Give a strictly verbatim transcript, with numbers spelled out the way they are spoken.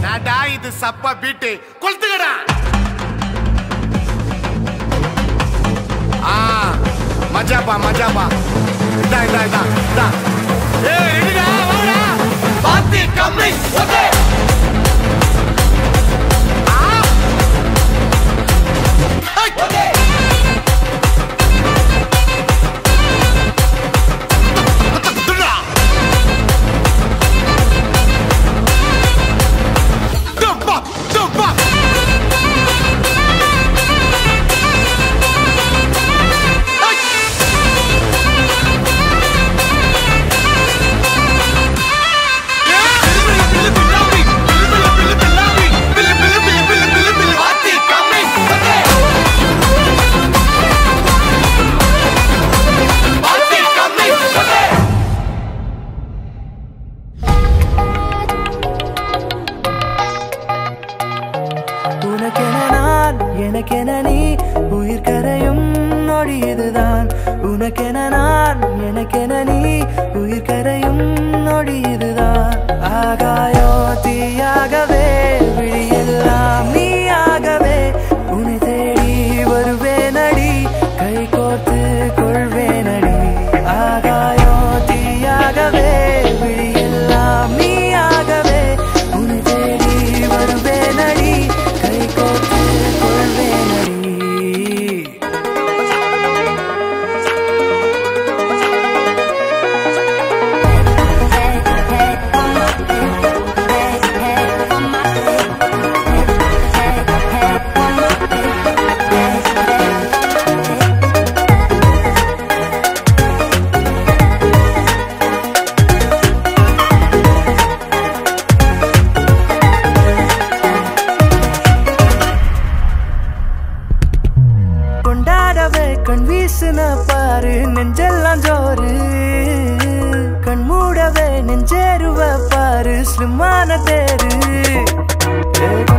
என்னடா இது சப்ப பீட்டு கொளுத்துக்கடா. ஆ மஜாப்பா மஜாப்பா. இதா இதா இதா இதா. ஏய் ரெடிடா வாடா. பாத்தி கம்மி ஓகே. ஆ ஓகே. எனக்கென நீ உயிர் கரையும் நொடி இதுதான். உனக்கென நான் எனக்கென நீ உயிர் கரையும் நொடி இதுதான். ஆகாயோ தீயாகவே விழியெல்லாம் நீயாகவே உன்னை தேடி வருவேனடி கை கோர்த்து கொள்வேனடி. ஆகாயோ தீயாகவே விழியெல்லாம் நீயாகவே உன்னை தேடி வருவேனடி கை கோர்த்து கொள்வேனடி. கொண்டாடவே கண் வீசுன பாரு நெஞ்செல்லாம் ஜோறு. கண் மூடவே நெஞ்சேருவ பாரு ஸ்லிம்மான தேரு.